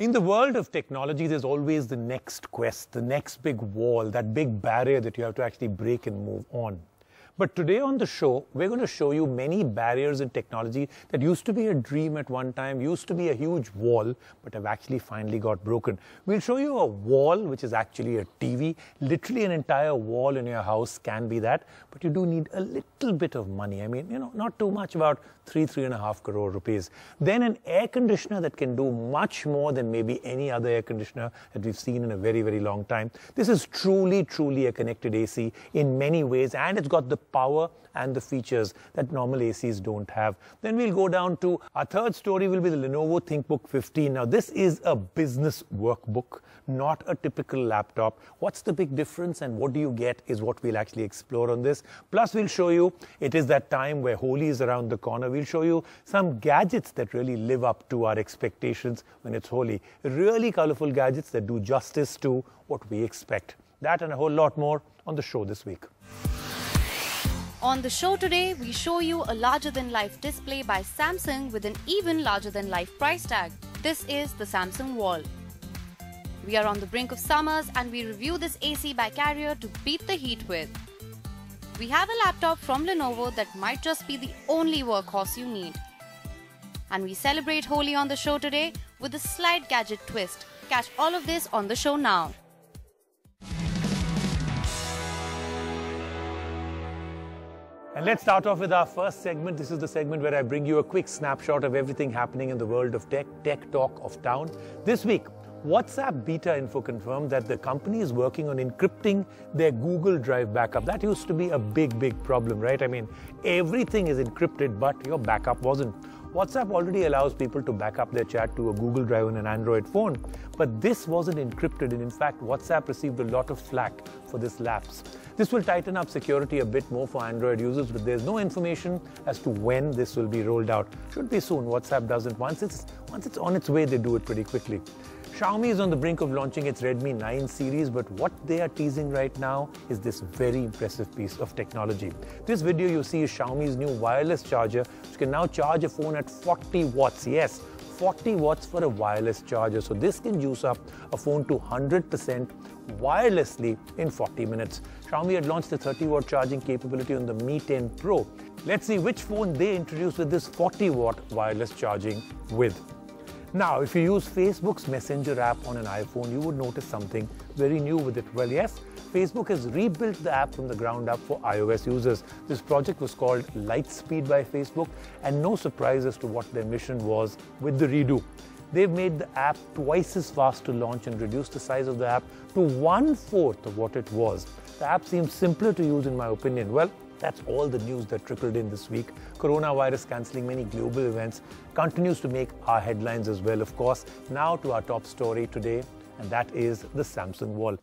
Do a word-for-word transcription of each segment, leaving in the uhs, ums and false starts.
In the world of technology, there's always the next quest, the next big wall, that big barrier that you have to actually break and move on. But today on the show, we're going to show you many barriers in technology that used to be a dream at one time, used to be a huge wall, but have actually finally got broken. We'll show you a wall, which is actually a T V. Literally an entire wall in your house can be that, but you do need a little bit of money. I mean, you know, not too much, about three, three and a half crore rupees. Then an air conditioner that can do much more than maybe any other air conditioner that we've seen in a very, very long time. This is truly, truly a connected A C in many ways, and it's got the power and the features that normal A Cs don't have. Then we'll go down to our third story will be the Lenovo ThinkBook fifteen. Now this is a business workbook, not a typical laptop. What's the big difference and what do you get is what we'll actually explore on this. Plus we'll show you it is that time where Holi is around the corner. We'll show you some gadgets that really live up to our expectations when it's Holi. Really colorful gadgets that do justice to what we expect. That and a whole lot more on the show this week. On the show today, we show you a larger-than-life display by Samsung with an even larger-than-life price tag. This is the Samsung Wall. We are on the brink of summers and we review this A C by Carrier to beat the heat with. We have a laptop from Lenovo that might just be the only workhorse you need. And we celebrate Holi on the show today with a slight gadget twist. Catch all of this on the show now. And let's start off with our first segment. This is the segment where I bring you a quick snapshot of everything happening in the world of tech, tech talk of town. This week, WhatsApp beta info confirmed that the company is working on encrypting their Google Drive backup. That used to be a big, big problem, right? I mean, everything is encrypted, but your backup wasn't. WhatsApp already allows people to back up their chat to a Google Drive on an Android phone, but this wasn't encrypted, and in fact, WhatsApp received a lot of flack for this lapse. This will tighten up security a bit more for Android users, but there's no information as to when this will be rolled out. Should be soon. WhatsApp doesn't. Once it's, once it's on its way, they do it pretty quickly. Xiaomi is on the brink of launching its Redmi nine series, but what they are teasing right now is this very impressive piece of technology. This video you see is Xiaomi's new wireless charger, which can now charge a phone at forty watts. Yes, forty watts for a wireless charger. So this can juice up a phone to one hundred percent wirelessly in forty minutes. Xiaomi had launched the thirty watt charging capability on the Mi ten Pro. Let's see which phone they introduce with this forty watt wireless charging with. Now, if you use Facebook's Messenger app on an iPhone, you would notice something very new with it. Well, yes, Facebook has rebuilt the app from the ground up for iOS users. This project was called Lightspeed by Facebook, and no surprise as to what their mission was with the redo. They've made the app twice as fast to launch and reduced the size of the app to one-fourth of what it was. The app seems simpler to use in my opinion. Well, that's all the news that trickled in this week. Coronavirus cancelling many global events continues to make our headlines as well, of course. Now to our top story today, and that is the Samsung Wall.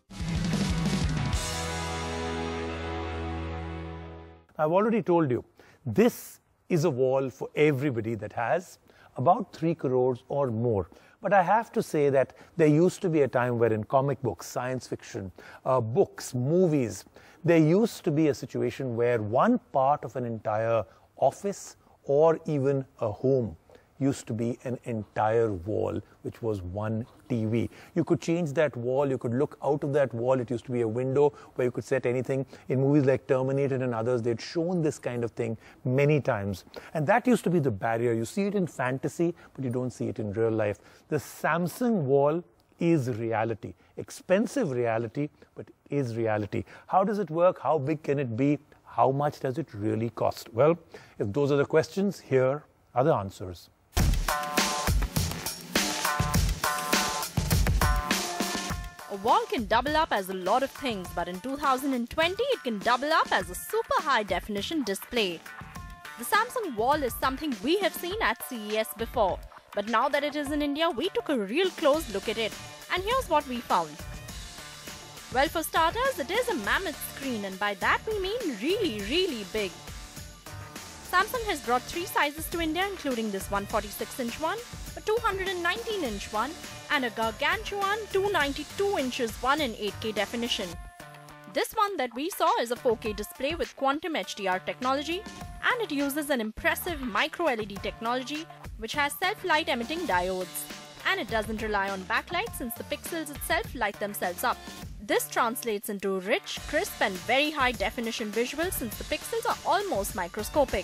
I've already told you, this is a wall for everybody that has about three crores or more. But I have to say that there used to be a time where in comic books, science fiction, uh, books, movies, there used to be a situation where one part of an entire office or even a home used to be an entire wall, which was one T V. You could change that wall, you could look out of that wall. It used to be a window where you could set anything. In movies like Terminator and others, they'd shown this kind of thing many times. And that used to be the barrier. You see it in fantasy, but you don't see it in real life. The Samsung Wall is reality. Expensive reality, but is reality. How does it work? How big can it be? How much does it really cost? Well, if those are the questions, here are the answers. A wall can double up as a lot of things, but in two thousand twenty, it can double up as a super high definition display. The Samsung Wall is something we have seen at C E S before, but now that it is in India, we took a real close look at it. And here's what we found. Well, for starters, it is a mammoth screen, and by that we mean really, really big. Samsung has brought three sizes to India, including this one forty-six inch one, a two hundred nineteen inch one, and a gargantuan two hundred ninety-two inches one in eight K definition. This one that we saw is a four K display with quantum H D R technology, and it uses an impressive micro L E D technology which has self-light emitting diodes. and it doesn't rely on backlight since the pixels itself light themselves up. This translates into rich, crisp and very high definition visuals since the pixels are almost microscopic.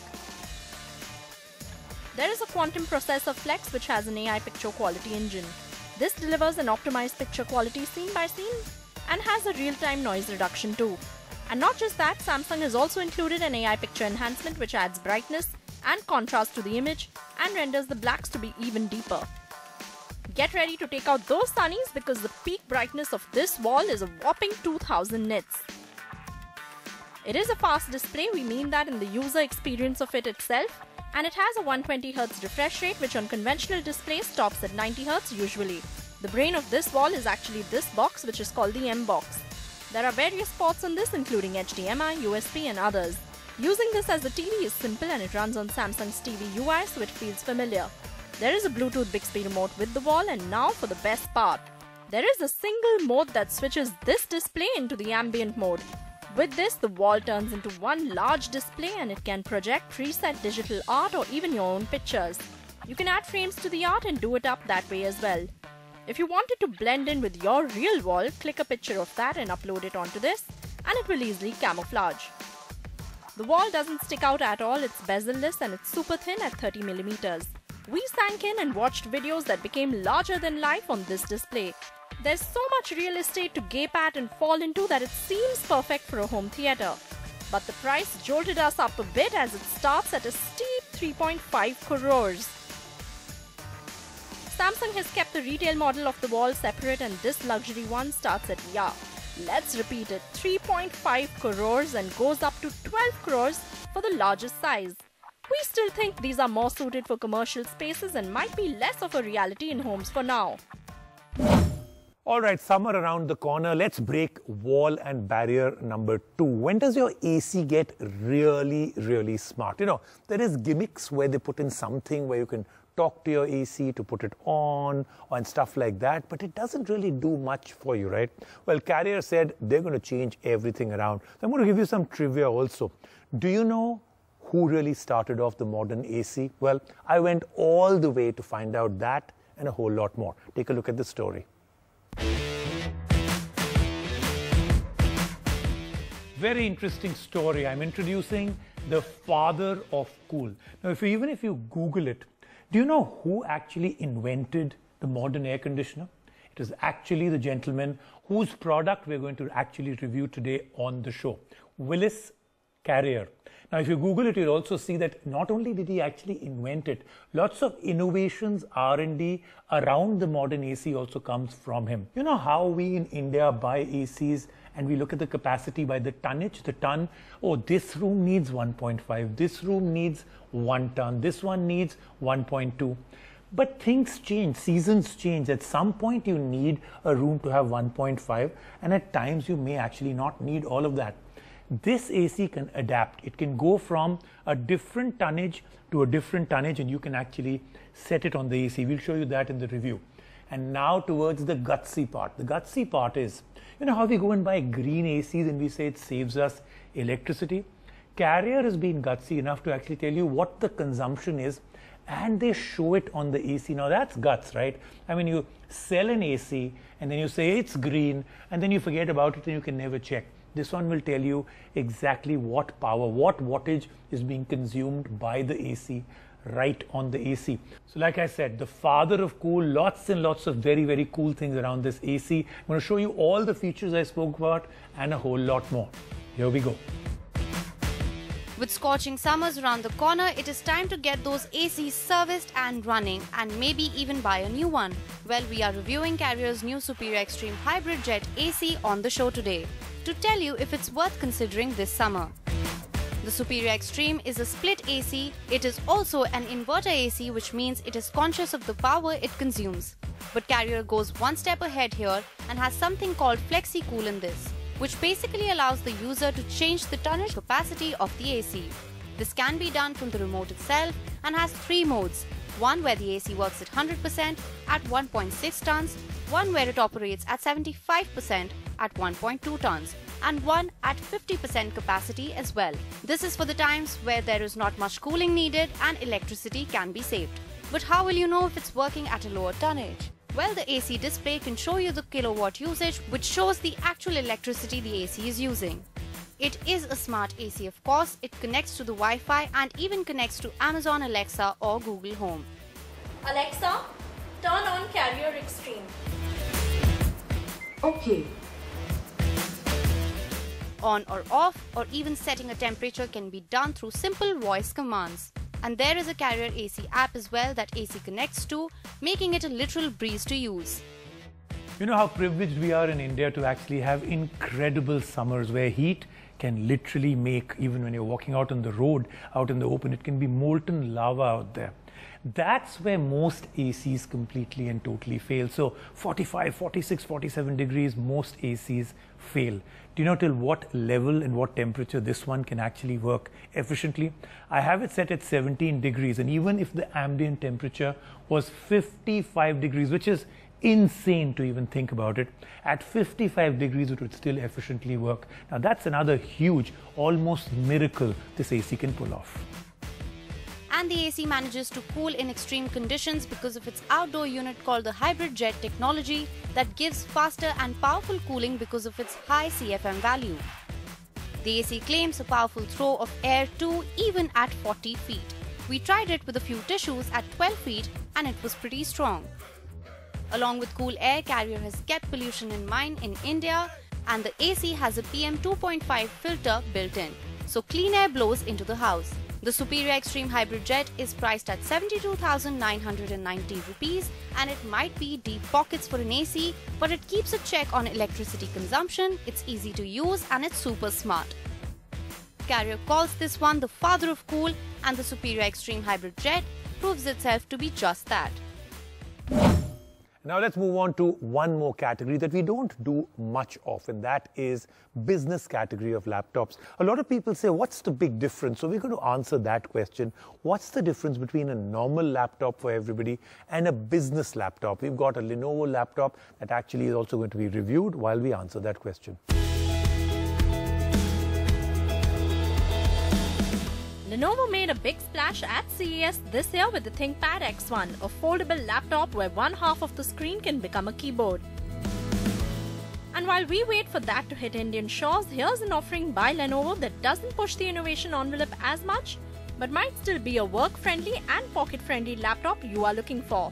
There is a quantum processor Flex which has an A I picture quality engine. This delivers an optimized picture quality scene by scene and has a real-time noise reduction too. And not just that, Samsung has also included an A I picture enhancement which adds brightness and contrast to the image and renders the blacks to be even deeper. Get ready to take out those sunnies because the peak brightness of this wall is a whopping two thousand nits. It is a fast display, we mean that in the user experience of it itself, and it has a one hundred twenty hertz refresh rate which on conventional displays stops at ninety hertz usually. The brain of this wall is actually this box which is called the M box. There are various ports on this including H D M I, U S B and others. Using this as a T V is simple and it runs on Samsung's T V U I so it feels familiar. There is a Bluetooth Bixby remote with the wall, and now for the best part. There is a single mode that switches this display into the ambient mode. With this, the wall turns into one large display and it can project preset digital art or even your own pictures. You can add frames to the art and do it up that way as well. If you wanted to blend in with your real wall, click a picture of that and upload it onto this, and it will easily camouflage. The wall doesn't stick out at all, it's bezel-less and it's super thin at thirty millimeters. We sank in and watched videos that became larger than life on this display. There's so much real estate to gape at and fall into that it seems perfect for a home theater. But the price jolted us up a bit as it starts at a steep three point five crores. Samsung has kept the retail model of the wall separate and this luxury one starts at, yeah, let's repeat it, three point five crores and goes up to twelve crores for the largest size. We still think these are more suited for commercial spaces and might be less of a reality in homes for now. All right, summer around the corner. Let's break wall and barrier number two. When does your A C get really, really smart? You know, there is gimmicks where they put in something where you can talk to your A C to put it on and stuff like that, but it doesn't really do much for you, right? Well, Carrier said they're going to change everything around. So I'm going to give you some trivia also. Do you know who really started off the modern A C? Well, I went all the way to find out that and a whole lot more. Take a look at the story. Very interesting story. I'm introducing the father of cool. Now, if you, even if you Google it, do you know who actually invented the modern air conditioner? It is actually the gentleman whose product we're going to actually review today on the show, Willis Carrier. Now, if you Google it, you'll also see that not only did he actually invent it, lots of innovations, R and D around the modern A C also comes from him. You know how we in India buy A Cs and we look at the capacity by the tonnage, the ton. Oh, this room needs one point five, this room needs one ton, this one needs one point two. But things change, seasons change. At some point you need a room to have one point five, and at times you may actually not need all of that. This A C can adapt. It can go from a different tonnage to a different tonnage, and you can actually set it on the A C. We'll show you that in the review. And now towards the gutsy part. The gutsy part is, you know how we go and buy green A Cs and we say it saves us electricity? Carrier has been gutsy enough to actually tell you what the consumption is, and they show it on the A C. Now that's guts, right? I mean, you sell an A C and then you say it's green and then you forget about it and you can never check. This one will tell you exactly what power, what wattage is being consumed by the A C right on the A C. So like I said, the father of cool, lots and lots of very, very cool things around this A C. I'm going to show you all the features I spoke about and a whole lot more. Here we go. With scorching summers around the corner, it is time to get those A Cs serviced and running and maybe even buy a new one. Well, we are reviewing Carrier's new Superia Xtreme Hybridjet A C on the show today to tell you if it's worth considering this summer. The Superia Xtreme is a split A C. It is also an inverter A C, which means it is conscious of the power it consumes. But Carrier goes one step ahead here and has something called FlexiCool in this, which basically allows the user to change the tonnage capacity of the A C. This can be done from the remote itself and has three modes. One where the A C works at one hundred percent at one point six tons, one where it operates at seventy-five percent at one point two tons, and one at fifty percent capacity as well. This is for the times where there is not much cooling needed and electricity can be saved. But how will you know if it's working at a lower tonnage? Well, the A C display can show you the kilowatt usage, which shows the actual electricity the A C is using. It is a smart A C, of course. It connects to the Wi-Fi and even connects to Amazon Alexa or Google Home. Alexa, turn on Carrier Xtreme. Okay. On or off, or even setting a temperature can be done through simple voice commands. And there is a Carrier A C app as well that A C connects to, making it a literal breeze to use. You know how privileged we are in India to actually have incredible summers where heat can literally make, even when you're walking out on the road, out in the open, it can be molten lava out there. That's where most A Cs completely and totally fail. So forty-five, forty-six, forty-seven degrees, most A Cs fail. Do you know till what level and what temperature this one can actually work efficiently? I have it set at seventeen degrees, and even if the ambient temperature was fifty-five degrees, which is insane to even think about it, at fifty-five degrees it would still efficiently work. Now that's another huge, almost miracle this A C can pull off. And the A C manages to cool in extreme conditions because of its outdoor unit called the Hybridjet technology that gives faster and powerful cooling because of its high C F M value. The A C claims a powerful throw of air too, even at forty feet. We tried it with a few tissues at twelve feet and it was pretty strong. Along with cool air, Carrier has kept pollution in mind in India, and the A C has a P M two point five filter built in, so clean air blows into the house. The Superia Xtreme Hybridjet is priced at seventy-two thousand nine hundred ninety rupees, and it might be deep pockets for an A C, but it keeps a check on electricity consumption, it's easy to use, and it's super smart. Carrier calls this one the father of cool, and the Superia Xtreme Hybridjet proves itself to be just that. Now let's move on to one more category that we don't do much of, and that is business category of laptops. A lot of people say, what's the big difference? So we're going to answer that question. What's the difference between a normal laptop for everybody and a business laptop? We've got a Lenovo laptop that actually is also going to be reviewed while we answer that question. Lenovo made a big splash at C E S this year with the ThinkPad X one, a foldable laptop where one half of the screen can become a keyboard. And while we wait for that to hit Indian shores, here's an offering by Lenovo that doesn't push the innovation envelope as much, but might still be a work-friendly and pocket-friendly laptop you are looking for.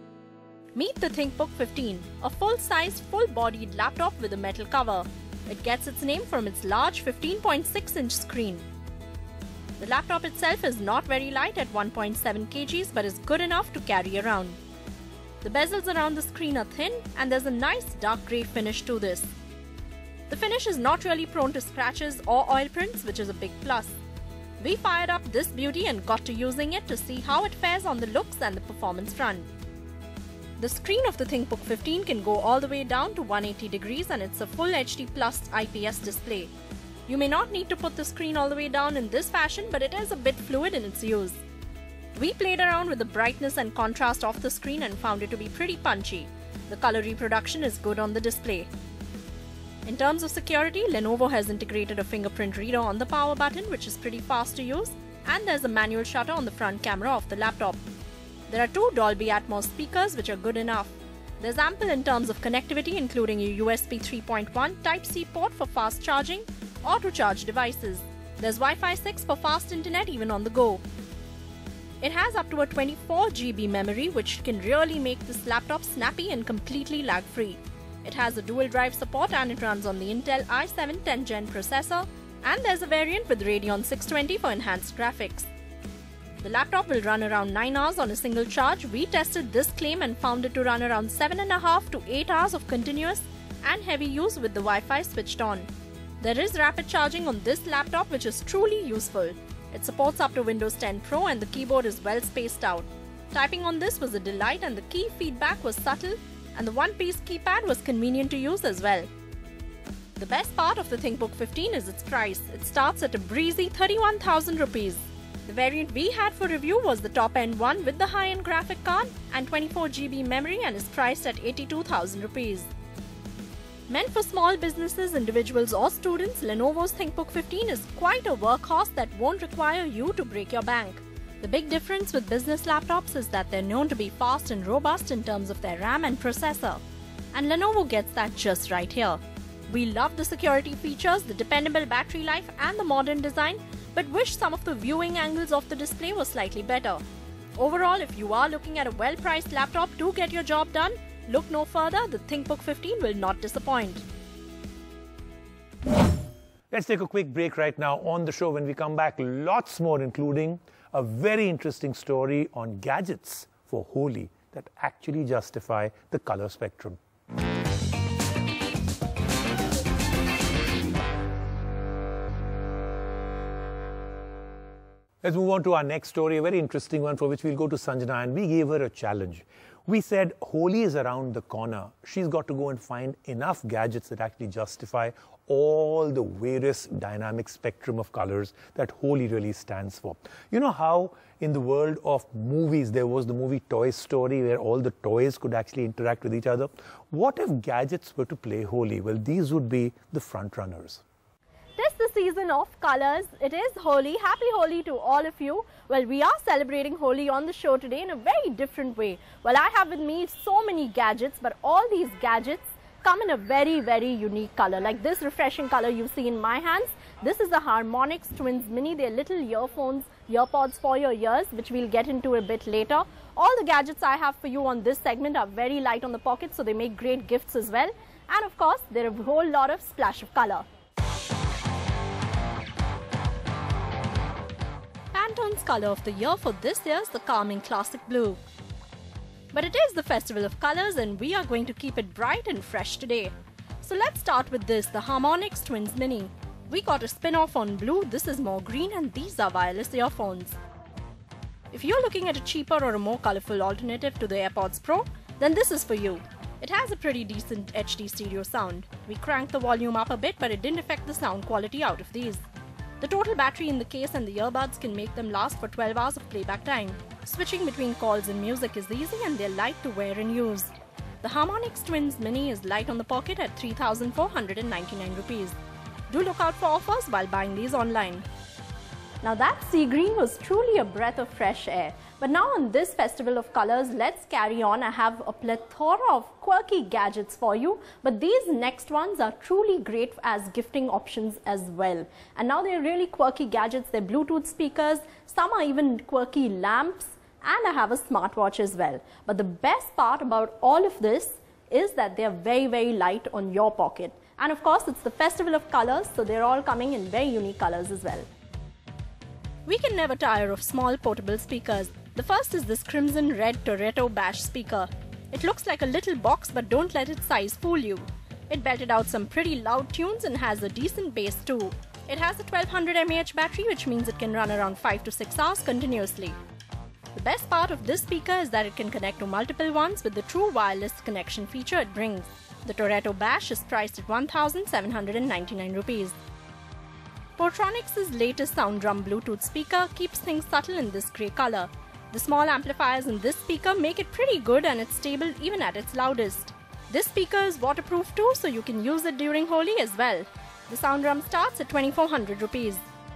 Meet the ThinkBook fifteen, a full-size, full-bodied laptop with a metal cover. It gets its name from its large fifteen point six inch screen. The laptop itself is not very light at one point seven kilograms but is good enough to carry around. The bezels around the screen are thin and there's a nice dark grey finish to this. The finish is not really prone to scratches or oil prints, which is a big plus. We fired up this beauty and got to using it to see how it fares on the looks and the performance front. The screen of the ThinkBook fifteen can go all the way down to one hundred eighty degrees and it's a full H D plus I P S display. You may not need to put the screen all the way down in this fashion, but it is a bit fluid in its use. We played around with the brightness and contrast of the screen and found it to be pretty punchy. The color reproduction is good on the display. In terms of security, Lenovo has integrated a fingerprint reader on the power button, which is pretty fast to use, and there's a manual shutter on the front camera of the laptop. There are two Dolby Atmos speakers which are good enough. There's ample in terms of connectivity, including a U S B three point one Type-C port for fast charging or to charge devices. There's Wi-Fi six for fast internet even on the go. It has up to a twenty-four gigabyte memory, which can really make this laptop snappy and completely lag-free. It has a dual drive support and it runs on the Intel i seven tenth gen processor, and there's a variant with Radeon six twenty for enhanced graphics. The laptop will run around nine hours on a single charge. We tested this claim and found it to run around seven and a half to eight hours of continuous and heavy use with the Wi-Fi switched on. There is rapid charging on this laptop, which is truly useful. It supports up to Windows ten Pro and the keyboard is well spaced out. Typing on this was a delight and the key feedback was subtle, and the one-piece keypad was convenient to use as well. The best part of the ThinkBook fifteen is its price. It starts at a breezy thirty-one thousand rupees. The variant we had for review was the top-end one with the high-end graphic card and twenty-four gigabyte memory and is priced at eighty-two thousand rupees. Meant for small businesses, individuals or students, Lenovo's ThinkBook fifteen is quite a workhorse that won't require you to break your bank. The big difference with business laptops is that they're known to be fast and robust in terms of their RAM and processor. And Lenovo gets that just right here. We love the security features, the dependable battery life and the modern design, but wish some of the viewing angles of the display were slightly better. Overall, if you are looking at a well-priced laptop to get your job done, look no further, the ThinkBook fifteen will not disappoint. Let's take a quick break right now. On the show, when we come back, lots more, including a very interesting story on gadgets for Holi that actually justify the color spectrum. Let's move on to our next story, a very interesting one for which we'll go to Sanjana, and we gave her a challenge. We said Holi is around the corner. She's got to go and find enough gadgets that actually justify all the various dynamic spectrum of colors that Holi really stands for. You know how in the world of movies there was the movie Toy Story where all the toys could actually interact with each other? What if gadgets were to play Holi? Well, these would be the front runners. Tis the season of colors. It is Holi. Happy Holi to all of you. Well, we are celebrating Holi on the show today in a very different way. Well, I have with me so many gadgets, but all these gadgets come in a very, very unique color. Like this refreshing color you see in my hands. This is the Harmonix Twins Mini. They're little earphones, earpods for your ears, which we'll get into a bit later. All the gadgets I have for you on this segment are very light on the pocket, so they make great gifts as well. And of course, there are a whole lot of splash of color. Pantone's color of the year for this year is the calming classic blue. But it is the festival of colors and we are going to keep it bright and fresh today. So let's start with this, the Harmonix Twins Mini. We got a spin-off on blue, this is more green, and these are wireless earphones. If you're looking at a cheaper or a more colorful alternative to the AirPods Pro, then this is for you. It has a pretty decent H D stereo sound. We cranked the volume up a bit, but it didn't affect the sound quality out of these. The total battery in the case and the earbuds can make them last for twelve hours of playback time. Switching between calls and music is easy and they're light to wear and use. The Harmonix Twins Mini is light on the pocket at three thousand four hundred ninety-nine rupees. Do look out for offers while buying these online. Now that sea green was truly a breath of fresh air. But now on this festival of colors, let's carry on. I have a plethora of quirky gadgets for you. But these next ones are truly great as gifting options as well. And now they're really quirky gadgets. They're Bluetooth speakers. Some are even quirky lamps. And I have a smartwatch as well. But the best part about all of this is that they're very, very light on your pocket. And of course, it's the festival of colors. So they're all coming in very unique colors as well. We can never tire of small portable speakers. The first is this crimson red Toretto Bash speaker. It looks like a little box, but don't let its size fool you. It belted out some pretty loud tunes and has a decent bass too. It has a twelve hundred milliamp hour battery, which means it can run around five to six hours continuously. The best part of this speaker is that it can connect to multiple ones with the true wireless connection feature it brings. The Toretto Bash is priced at one thousand seven hundred ninety-nine rupees. Portronix's latest Sound Drum Bluetooth speaker keeps things subtle in this grey color. The small amplifiers in this speaker make it pretty good and it's stable even at its loudest. This speaker is waterproof too, so you can use it during Holi as well. The Sound Drum starts at twenty-four hundred rupees.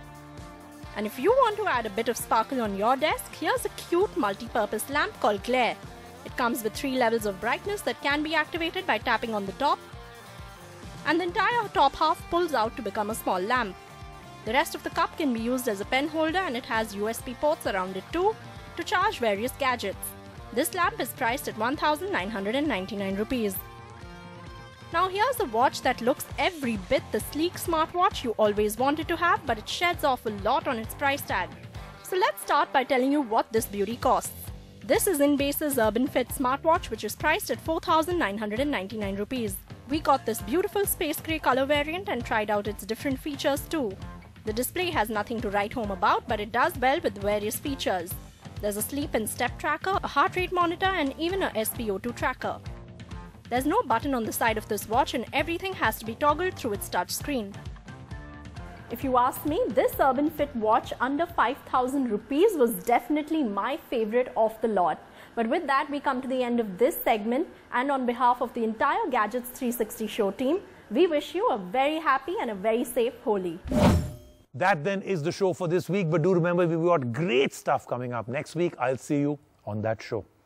And if you want to add a bit of sparkle on your desk, here's a cute multi-purpose lamp called Glare. It comes with three levels of brightness that can be activated by tapping on the top, and the entire top half pulls out to become a small lamp. The rest of the cup can be used as a pen holder and it has U S B ports around it too to charge various gadgets. This lamp is priced at one thousand nine hundred ninety-nine rupees. Now here's a watch that looks every bit the sleek smartwatch you always wanted to have, but it sheds off a lot on its price tag. So let's start by telling you what this beauty costs. This is InBase's Urban Fit smartwatch, which is priced at four thousand nine hundred ninety-nine rupees. We got this beautiful space grey color variant and tried out its different features too. The display has nothing to write home about, but it does well with various features. There's a sleep and step tracker, a heart rate monitor, and even a S p O two tracker. There's no button on the side of this watch and everything has to be toggled through its touch screen. If you ask me, this Urban Fit watch under five thousand rupees was definitely my favorite of the lot. But with that, we come to the end of this segment, and on behalf of the entire Gadgets three sixty show team, we wish you a very happy and a very safe Holi. That then is the show for this week. But do remember, we've got great stuff coming up next week. I'll see you on that show.